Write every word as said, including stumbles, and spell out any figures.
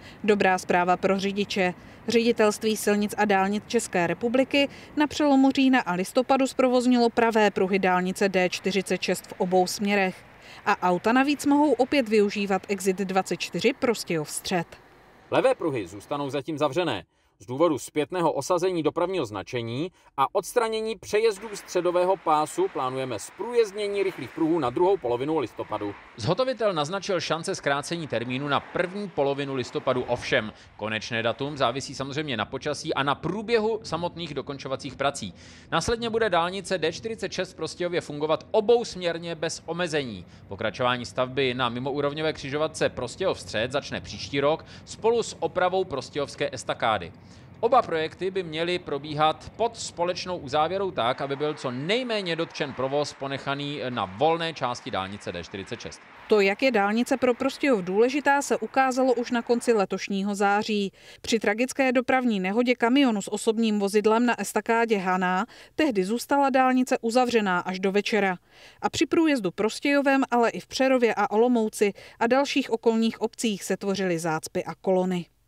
Dobrá zpráva pro řidiče. Ředitelství silnic a dálnic České republiky na přelomu října a listopadu zprovoznilo pravé pruhy dálnice D čtyřicet šest v obou směrech. A auta navíc mohou opět využívat exit dvacet čtyři Prostějov střed. Levé pruhy zůstanou zatím zavřené z důvodu zpětného osazení dopravního značení a odstranění přejezdů středového pásu plánujeme zprůjezdnění rychlých pruhů na druhou polovinu listopadu. Zhotovitel naznačil šance zkrácení termínu na první polovinu listopadu, ovšem konečné datum závisí samozřejmě na počasí a na průběhu samotných dokončovacích prací. Následně bude dálnice D čtyřicet šest v Prostějově fungovat obousměrně bez omezení. Pokračování stavby na mimoúrovňové křižovatce Prostějov střed začne příští rok spolu s opravou prostějovské estakády. Oba projekty by měly probíhat pod společnou uzávěrou tak, aby byl co nejméně dotčen provoz ponechaný na volné části dálnice D čtyřicet šest. To, jak je dálnice pro Prostějov důležitá, se ukázalo už na konci letošního září. Při tragické dopravní nehodě kamionu s osobním vozidlem na estakádě Haná tehdy zůstala dálnice uzavřená až do večera. A při průjezdu Prostějovem, ale i v Přerově a Olomouci a dalších okolních obcích se tvořily zácpy a kolony.